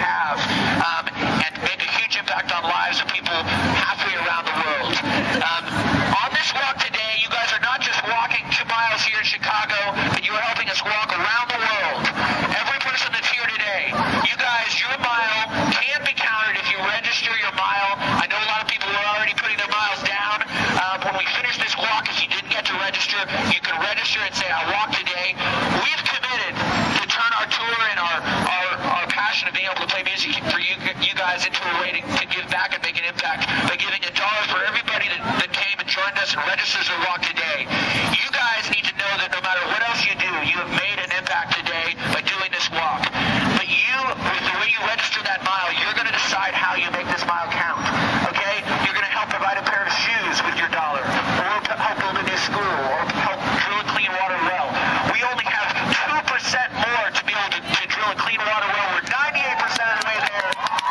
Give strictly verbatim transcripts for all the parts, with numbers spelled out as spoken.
have um, and make a huge impact on lives of people halfway around the world. Um, on this walk today, you guys are not just walking two miles here in Chicago, but you are helping us walk around the world. Every person that's here today, you guys, your mile can be counted if you register your mile. I know a lot of people are already putting their miles down. Um, when we finish this walk, if you didn't get to register, you can register and say, I walked today. We've committed to turn our tour and our, our, our passion of being able to play music for you, you guys into a way to, to give back and make an impact by giving a dollar for everybody that, that came and joined us and registers their walk today. You guys need to know that no matter what else you do, you have made an impact today by doing this walk. But you, with the way you register that mile, you're going to decide how you make this mile count. Okay? You're going to help provide a pair of shoes with your dollar, or help build a new school, or help drill a clean water well. We only have two percent more to be able to, to drill a clean water well. We're ninety-eight percent of the way there.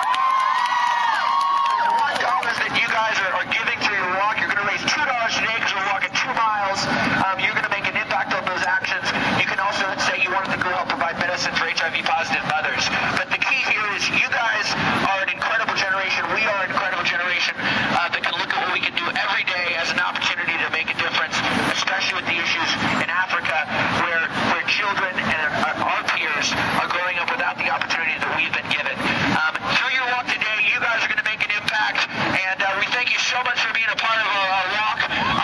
The one dollar that you guys are, are giving through your walk, you're going to raise two dollars today because we're walking two miles. Um, you're going to make an impact on those actions. You can also say you wanted to go help provide medicine for H I V positive mothers. But the key here is you guys are an incredible generation. We are an incredible generation uh, that can look at what we can do every day as an opportunity to make a difference, especially with the issues in Africa where, where children and our, our peers are growing up without the opportunity that we've been given. Um, through your walk today, you guys are going to make an impact, and uh, we thank you so much for being a part of our, our walk.